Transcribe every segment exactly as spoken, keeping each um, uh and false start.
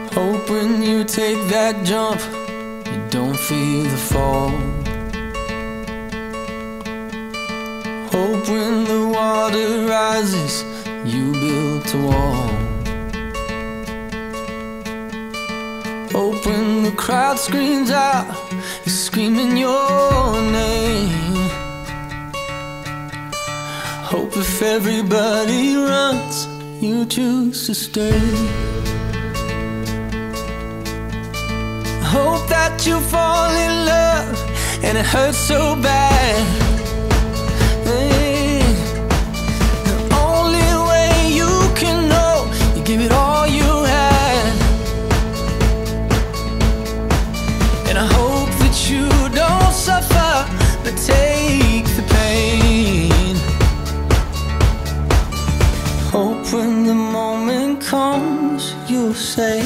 Hope when you take that jump, you don't feel the fall. Hope when the water rises, you built a wall. Hope when the crowd screams out, you're screaming your name. Hope if everybody runs, you choose to stay. Hope that you fall in love and it hurts so bad. Hey, the only way you can know, you give it all you had. And I hope that you don't suffer, but take the pain. Hope when the moment comes, you'll say,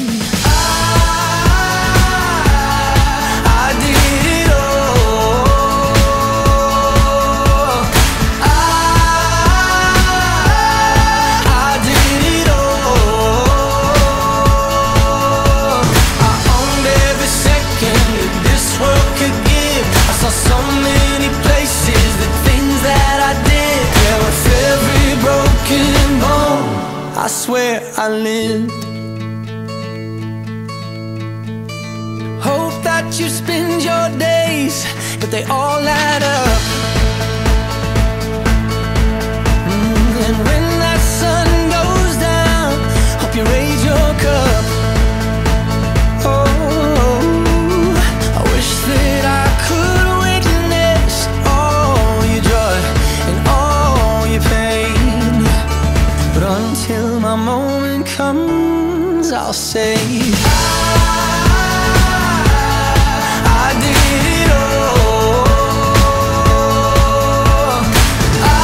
I swear I lived. Hope that you spend your days, but they all add up. Mm, and when that sun goes down, hope you raise your cup. Oh, I wish that I could witness all your joy and all your pain, but until my moment comes, I'll say I did it all. I,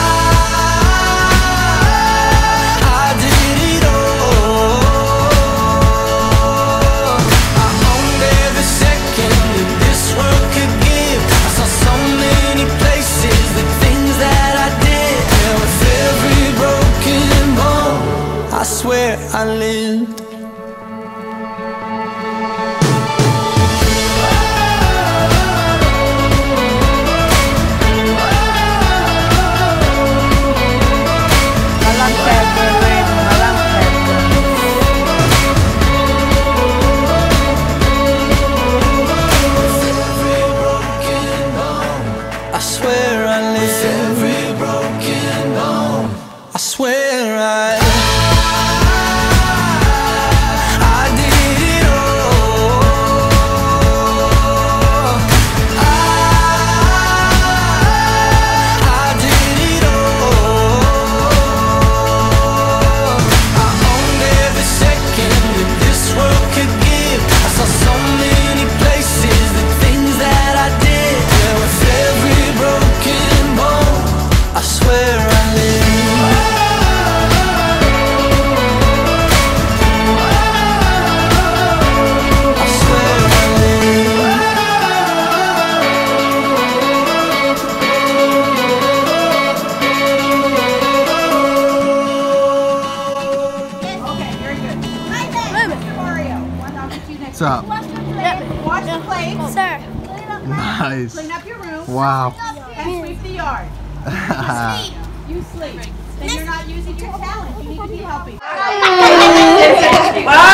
I did it all. I owned every second that this world could give. I saw so many places, the things that I did. Yeah, with every broken bone, I swear I lived. I swear I lived. Every broken bone, I swear I I did it all. I, I did it all. I owned every second that this world could give. I saw so many places, the things that I did. Yeah, with every broken bone, I swear I lived. What's up? Wash the plates. Sir. Nice. Clean up your room. Wow. And sweep the yard. You sleep. Then you're not using your talent. You need to be helping.